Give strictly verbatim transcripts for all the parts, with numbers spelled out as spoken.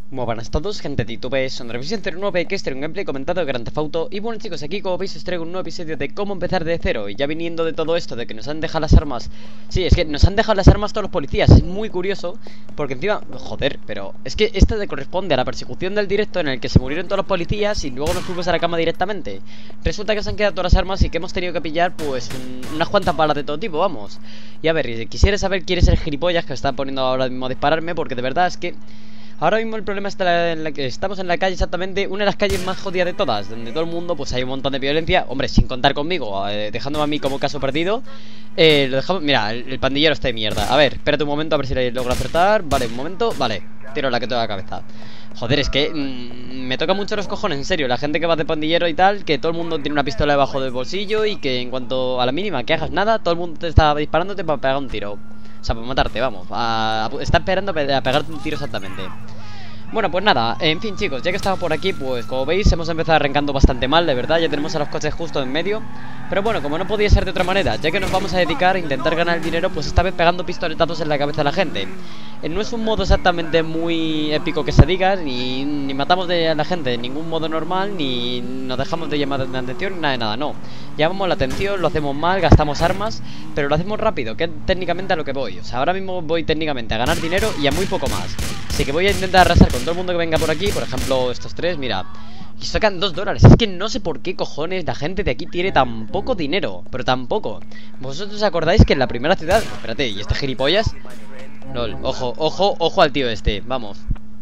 Muy buenas a todos, gente de YouTube, son Revisión cero nueve, que este es un gameplay comentado de Grand Theft Auto. Y bueno chicos, aquí como veis os traigo un nuevo episodio de cómo empezar de cero. Y ya viniendo de todo esto, de que nos han dejado las armas. Sí, es que nos han dejado las armas todos los policías, es muy curioso. Porque encima, joder, pero es que esto te corresponde a la persecución del directo en el que se murieron todos los policías y luego nos fuimos a la cama directamente. Resulta que se han quedado todas las armas y que hemos tenido que pillar pues un, unas cuantas balas de todo tipo, vamos. Y a ver, quisiera saber quién es el gilipollas que está poniendo ahora mismo a dispararme, porque de verdad es que... ahora mismo el problema está en la que estamos en la calle, exactamente una de las calles más jodidas de todas, donde todo el mundo pues hay un montón de violencia. Hombre, sin contar conmigo, eh, dejándome a mí como caso perdido. eh, Lo dejamos, mira, el, el pandillero está de mierda. A ver, espérate un momento a ver si le logro acertar. Vale, un momento, vale, tiro la que tengo a la cabeza. Joder, es que mmm, me toca mucho los cojones, en serio. La gente que va de pandillero y tal, que todo el mundo tiene una pistola debajo del bolsillo y que en cuanto a la mínima que hagas nada, todo el mundo te está disparándote para pegar un tiro. O sea, para matarte, vamos, a, a, está esperando a pegarte un tiro exactamente. Bueno, pues nada, en fin chicos, ya que estamos por aquí, pues como veis hemos empezado arrancando bastante mal, de verdad. Ya tenemos a los coches justo en medio. Pero bueno, como no podía ser de otra manera, ya que nos vamos a dedicar a intentar ganar el dinero, pues esta vez pegando pistoletazos en la cabeza a la gente. eh, No es un modo exactamente muy épico que se diga, ni, ni matamos de a la gente de ningún modo normal, ni nos dejamos de llamar la atención, ni nada de nada, no. Llamamos la atención, lo hacemos mal, gastamos armas, pero lo hacemos rápido, que es técnicamente a lo que voy. O sea, ahora mismo voy técnicamente a ganar dinero y a muy poco más. Así que voy a intentar arrasar con todo el mundo que venga por aquí. Por ejemplo, estos tres, mira. Y sacan dos dólares. Es que no sé por qué cojones la gente de aquí tiene tan poco dinero. Pero tan poco. ¿Vosotros acordáis que en la primera ciudad... Espérate, ¿y este gilipollas? Lol, ojo, ojo, ojo al tío este, vamos.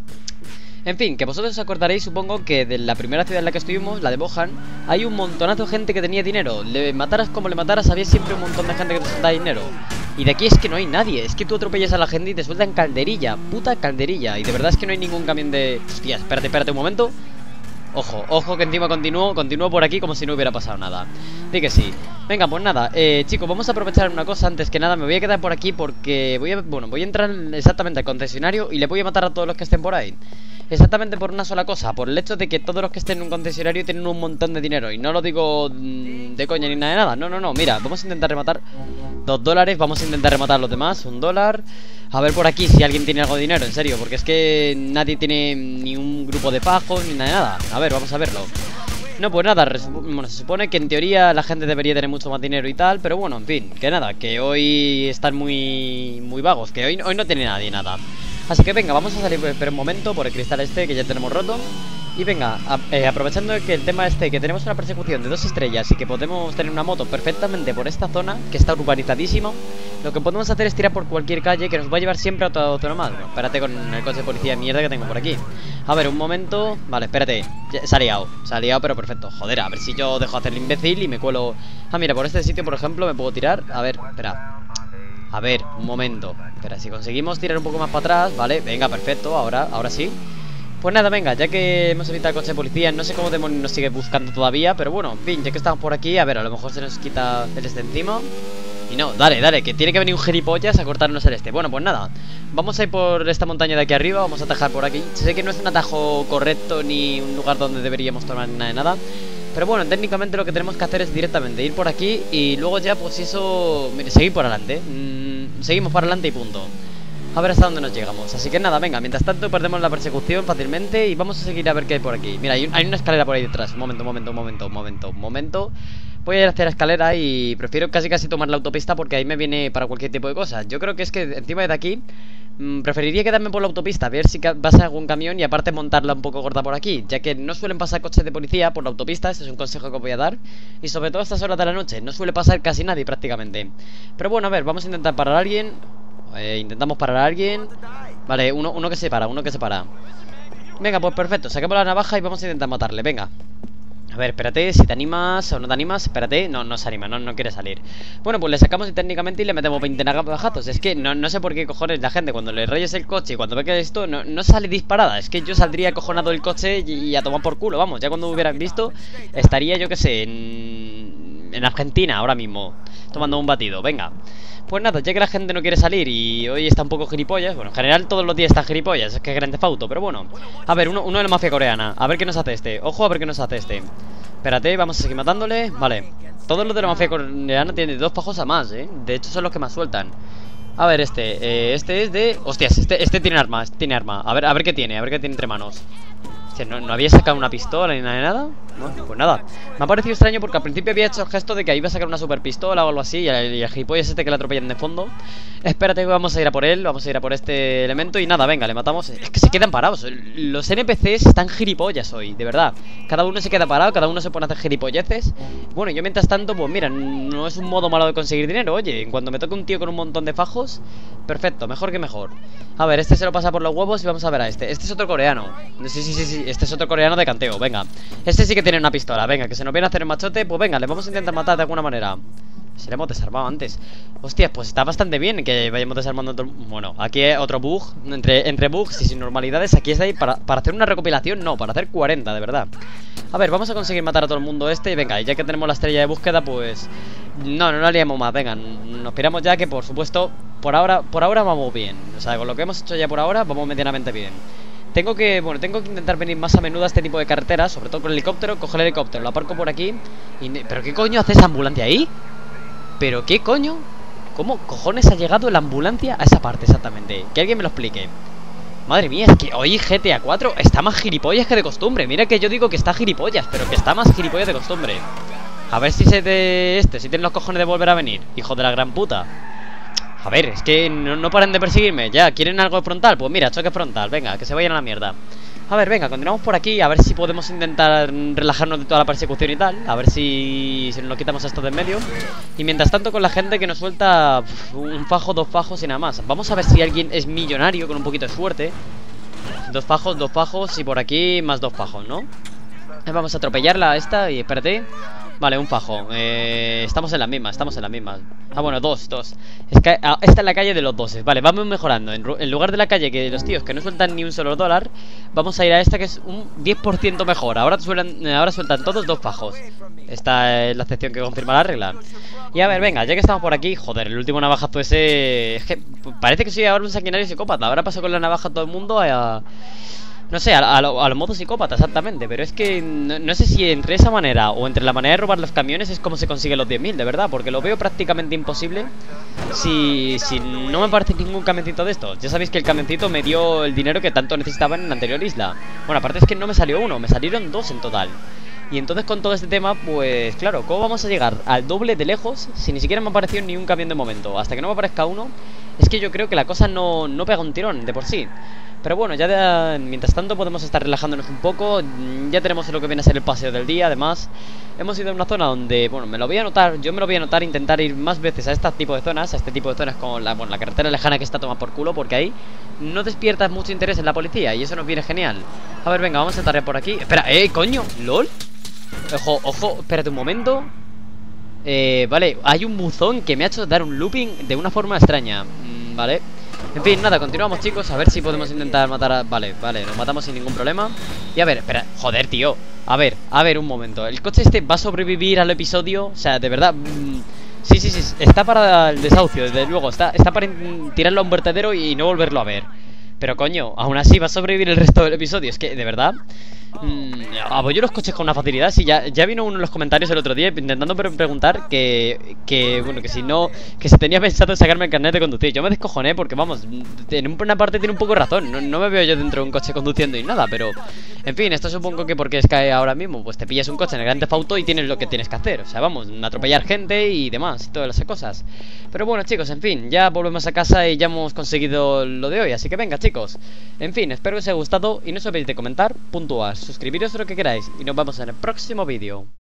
En fin, que vosotros os acordaréis, supongo, que de la primera ciudad en la que estuvimos, la de Bohan, hay un montonazo de gente que tenía dinero. Le mataras como le mataras, había siempre un montón de gente que te soltaba dinero. Y de aquí es que no hay nadie, es que tú atropellas a la gente y te sueltan calderilla, puta calderilla. Y de verdad es que no hay ningún camión de... Hostia, espérate, espérate un momento. Ojo, ojo que encima continúo, continúo por aquí como si no hubiera pasado nada. Di que sí. Venga, pues nada, eh, chicos, vamos a aprovechar una cosa. Antes que nada me voy a quedar por aquí porque voy a... Bueno, voy a entrar exactamente al concesionario y le voy a matar a todos los que estén por ahí. Exactamente por una sola cosa, por el hecho de que todos los que estén en un concesionario tienen un montón de dinero. Y no lo digo mmm, de coña ni nada de nada. No, no, no, mira, vamos a intentar rematar dos dólares, vamos a intentar rematar los demás, un dólar. A ver por aquí si alguien tiene algo de dinero, en serio, porque es que nadie tiene ni un grupo de pajos ni nada de nada. A ver, vamos a verlo. No, pues nada, bueno, se supone que en teoría la gente debería tener mucho más dinero y tal. Pero bueno, en fin, que nada, que hoy están muy muy vagos, que hoy, hoy no tiene nadie nada. Así que venga, vamos a salir por un momento por el cristal este que ya tenemos roto. Y venga, a, eh, aprovechando que el tema este, que tenemos una persecución de dos estrellas y que podemos tener una moto perfectamente por esta zona, que está urbanizadísimo, lo que podemos hacer es tirar por cualquier calle que nos va a llevar siempre a otra zona más. Bueno, espérate con el coche de policía de mierda que tengo por aquí. A ver, un momento. Vale, espérate, ya, se ha liado, se ha liado pero perfecto. Joder, a ver si yo dejo hacer el imbécil y me cuelo. Ah, mira, por este sitio por ejemplo me puedo tirar. A ver, espera. A ver, un momento. Espera, si conseguimos tirar un poco más para atrás, vale, venga, perfecto, ahora, ahora sí. Pues nada, venga, ya que hemos evitado el coche de policía, no sé cómo demonios nos sigue buscando todavía, pero bueno, en fin, ya que estamos por aquí, a ver, a lo mejor se nos quita el este encima. Y no, dale, dale, que tiene que venir un gilipollas a cortarnos el este. Bueno, pues nada, vamos a ir por esta montaña de aquí arriba, vamos a atajar por aquí. Sé que no es un atajo correcto ni un lugar donde deberíamos tomar nada de nada, pero bueno, técnicamente lo que tenemos que hacer es directamente ir por aquí y luego ya, pues eso, mire, seguir por adelante. mm, Seguimos para adelante y punto. A ver hasta dónde nos llegamos. Así que nada, venga, mientras tanto perdemos la persecución fácilmente y vamos a seguir a ver qué hay por aquí. Mira, hay, un, hay una escalera por ahí detrás. Un momento, un momento, un momento, un momento, un momento. Voy a ir hacia la escalera y prefiero casi casi tomar la autopista porque ahí me viene para cualquier tipo de cosas. Yo creo que es que encima de aquí mmm, preferiría quedarme por la autopista, a ver si pasa algún camión y aparte montarla un poco corta por aquí, ya que no suelen pasar coches de policía por la autopista. Este es un consejo que os voy a dar. Y sobre todo a estas horas de la noche no suele pasar casi nadie prácticamente. Pero bueno, a ver, vamos a intentar parar a alguien. Eh, intentamos parar a alguien. Vale, uno, uno que se para, uno que se para. Venga, pues perfecto, saquemos la navaja y vamos a intentar matarle, venga. A ver, espérate, si te animas o no te animas. Espérate, no, no se anima, no, no quiere salir. Bueno, pues le sacamos técnicamente y le metemos veinte navajazos. Es que no, no sé por qué cojones la gente cuando le rayes el coche y cuando ve que esto no, no sale disparada. Es que yo saldría acojonado del coche y, y a tomar por culo, vamos. Ya cuando me hubieran visto estaría, yo que sé, en, en Argentina ahora mismo tomando un batido, venga. Pues nada, ya que la gente no quiere salir y hoy está un poco gilipollas. Bueno, en general todos los días está gilipollas, es que es Grand Theft Auto, pero bueno. A ver, uno, uno de la mafia coreana, a ver qué nos hace este. Ojo, a ver qué nos hace este. Espérate, vamos a seguir matándole. Vale, todos los de la mafia coreana tienen dos pajos a más, eh. De hecho son los que más sueltan. A ver, este, eh, este es de... Hostias, este, este tiene arma, este tiene arma. A ver, a ver qué tiene, a ver qué tiene entre manos. Hostia, ¿no, no había sacado una pistola ni nada de nada? No, pues nada. Me ha parecido extraño porque al principio había hecho el gesto de que iba a sacar una super pistola o algo así. Y el, y el gilipollas este que le atropellan de fondo. Espérate que vamos a ir a por él, vamos a ir a por este elemento. Y nada, venga, le matamos. Es que se quedan parados. Los N P Cs están gilipollas hoy, de verdad. Cada uno se queda parado, cada uno se pone a hacer gilipolleces. Bueno, yo mientras tanto, pues mira, no es un modo malo de conseguir dinero. Oye, en cuanto me toque un tío con un montón de fajos, perfecto, mejor que mejor. A ver, este se lo pasa por los huevos y vamos a ver a este. Este es otro coreano. Sí, sí, sí, sí, este es otro coreano de canteo, venga. Este sí que tiene una pistola, venga, que se nos viene a hacer el machote. Pues venga, le vamos a intentar matar de alguna manera. Si le hemos desarmado antes. Hostias, pues está bastante bien que vayamos desarmando todo... Bueno, aquí hay otro bug. Entre, entre bugs y sin normalidades. Aquí está ahí para, para hacer una recopilación. No, para hacer cuarenta, de verdad. A ver, vamos a conseguir matar a todo el mundo este. Y venga, ya que tenemos la estrella de búsqueda, pues... No, no la liamos más, venga. Nos piramos ya que, por supuesto, Por ahora, por ahora vamos bien. O sea, con lo que hemos hecho ya por ahora, vamos medianamente bien. Tengo que, bueno, tengo que intentar venir más a menudo a este tipo de carreteras. Sobre todo con el helicóptero, coger el helicóptero, lo aparco por aquí y... ¿Pero qué coño hace esa ambulancia ahí? ¿Pero qué coño? ¿Cómo cojones ha llegado la ambulancia a esa parte exactamente? Que alguien me lo explique. Madre mía, es que hoy G T A cuatro está más gilipollas que de costumbre. Mira que yo digo que está gilipollas, pero que está más gilipollas de costumbre. A ver si se de este, si tienen los cojones de volver a venir. Hijo de la gran puta. A ver, es que no, no paran de perseguirme. Ya, ¿quieren algo frontal? Pues mira, choque frontal, venga, que se vayan a la mierda. A ver, venga, continuamos por aquí. A ver si podemos intentar relajarnos de toda la persecución y tal. A ver si, si nos lo quitamos esto de en medio. Y mientras tanto con la gente que nos suelta uf, un fajo, dos fajos y nada más. Vamos a ver si alguien es millonario con un poquito de suerte. Dos fajos, dos fajos y por aquí más dos fajos, ¿no? Vamos a atropellarla a esta y espérate. Vale, un fajo, eh, estamos en la misma, estamos en la misma. Ah, bueno, dos, dos es que, ah, esta es la calle de los doses. Vale, vamos mejorando. En, en lugar de la calle que los tíos que no sueltan ni un solo dólar, vamos a ir a esta que es un diez por ciento mejor. Ahora sueltan, ahora sueltan todos dos fajos. Esta es la excepción que confirma la regla. Y a ver, venga, ya que estamos por aquí. Joder, el último navajazo ese... Es que parece que soy ahora un sanguinario psicópata. Ahora paso con la navaja a todo el mundo a... No sé, a, a, lo, a lo modo psicópata, exactamente. Pero es que no, no sé si entre esa manera o entre la manera de robar los camiones es como se consigue los diez mil, de verdad. Porque lo veo prácticamente imposible si, si no me aparece ningún camioncito de estos. Ya sabéis que el camioncito me dio el dinero que tanto necesitaba en la anterior isla. Bueno, aparte es que no me salió uno, me salieron dos en total. Y entonces con todo este tema, pues claro, ¿cómo vamos a llegar al doble de lejos si ni siquiera me ha aparecido ni un camión de momento? Hasta que no me aparezca uno, es que yo creo que la cosa no, no pega un tirón de por sí. Pero bueno, ya de, mientras tanto podemos estar relajándonos un poco. Ya tenemos lo que viene a ser el paseo del día. Además, hemos ido a una zona donde, bueno, me lo voy a anotar. Yo me lo voy a anotar, intentar ir más veces a este tipo de zonas. A este tipo de zonas con la, bueno, la carretera lejana que está tomada por culo. Porque ahí no despiertas mucho interés en la policía y eso nos viene genial. A ver, venga, vamos a tardar por aquí. Espera, eh, coño, lol. Ojo, ojo, espérate un momento. Eh, vale, hay un buzón que me ha hecho dar un looping de una forma extraña. mm, Vale. En fin, nada, continuamos, chicos. A ver si podemos intentar matar a... Vale, vale, nos matamos sin ningún problema. Y a ver, espera, joder, tío. A ver, a ver, un momento. ¿El coche este va a sobrevivir al episodio? O sea, de verdad... Mmm, sí, sí, sí, está para el desahucio, desde luego. Está, está para tirarlo a un vertedero y no volverlo a ver. Pero coño, aún así va a sobrevivir el resto del episodio. Es que, de verdad... Mmm, apoyo los coches con una facilidad. Sí, ya, ya vino uno en los comentarios el otro día intentando pre preguntar que, que, bueno, que si no, que si tenía pensado sacarme el carnet de conducir. Yo me descojoné porque, vamos, en una parte tiene un poco razón. No, no me veo yo dentro de un coche conduciendo y nada, pero... En fin, esto supongo que porque es que ahora mismo, pues te pillas un coche en el Grand Theft Auto y tienes lo que tienes que hacer. O sea, vamos, atropellar gente y demás, y todas esas cosas. Pero bueno, chicos, en fin, ya volvemos a casa y ya hemos conseguido lo de hoy. Así que venga, chicos. En fin, espero que os haya gustado y no os olvidéis de comentar, puntuar, suscribiros lo que queráis y nos vemos en el próximo vídeo.